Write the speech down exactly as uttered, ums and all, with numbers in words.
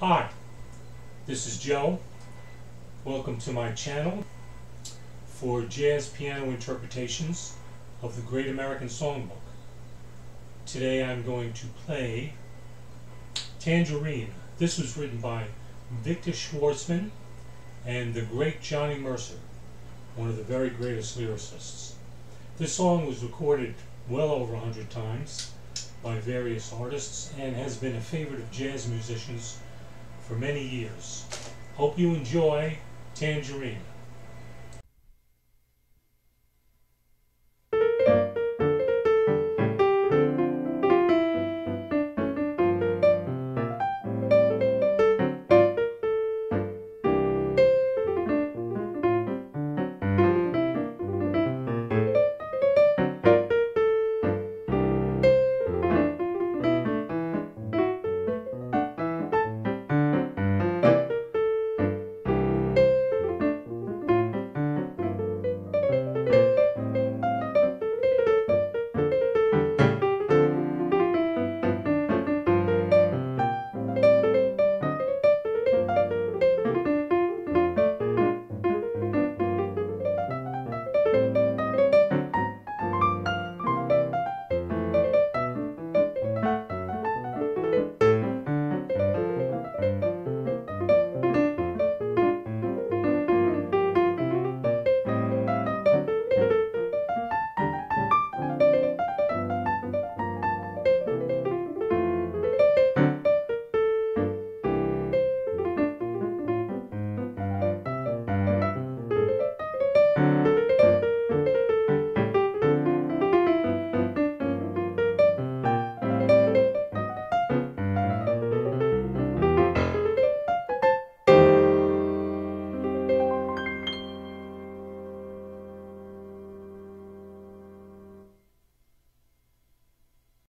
Hi, this is Joe. Welcome to my channel for jazz piano interpretations of the Great American Songbook. Today I'm going to play Tangerine. This was written by Victor Schwartzman and the great Johnny Mercer, one of the very greatest lyricists. This song was recorded well over a hundred times by various artists and has been a favorite of jazz musicians for many years. Hope you enjoy Tangerine.